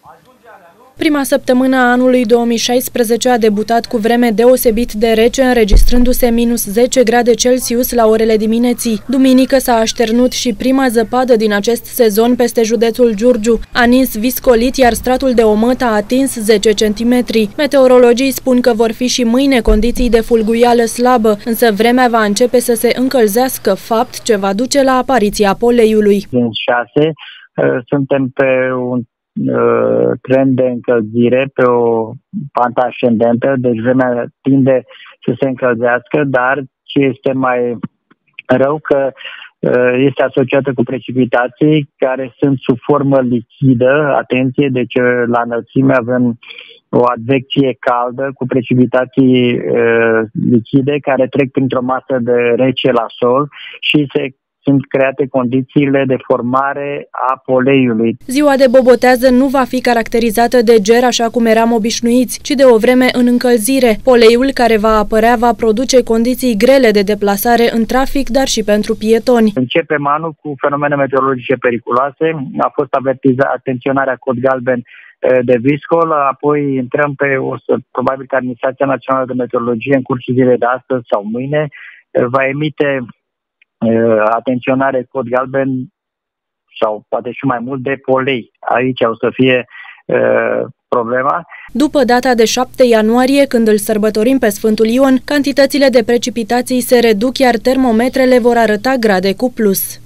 Prima săptămână a anului 2016 a debutat cu vreme deosebit de rece, înregistrându-se minus 10 grade Celsius la orele dimineții. Duminică s-a așternut și prima zăpadă din acest sezon peste județul Giurgiu. A nins viscolit, iar stratul de omăt a atins 10 cm. Meteorologii spun că vor fi și mâine condiții de fulguială slabă, însă vremea va începe să se încălzească, fapt ce va duce la apariția poleiului. Din 6 suntem pe un trend de încălzire, pe o pantă ascendentă, deci vremea tinde să se încălzească, dar ce este mai rău că este asociată cu precipitații care sunt sub formă lichidă, atenție, deci la înălțime avem o advecție caldă cu precipitații lichide care trec printr-o masă de rece la sol și sunt create condițiile de formare a poleiului. Ziua de bobotează nu va fi caracterizată de ger așa cum eram obișnuiți, ci de o vreme în încălzire. Poleiul care va apărea va produce condiții grele de deplasare în trafic, dar și pentru pietoni. Începem anul cu fenomene meteorologice periculoase. A fost atenționarea cod galben de viscol, apoi intrăm pe probabil că Administrația Națională de Meteorologie în cursul zilei de astăzi sau mâine va emite atenționare cod galben sau poate și mai mult de polei. Aici o să fie problema. După data de 7 ianuarie, când îl sărbătorim pe Sfântul Ion, cantitățile de precipitații se reduc, iar termometrele vor arăta grade cu plus.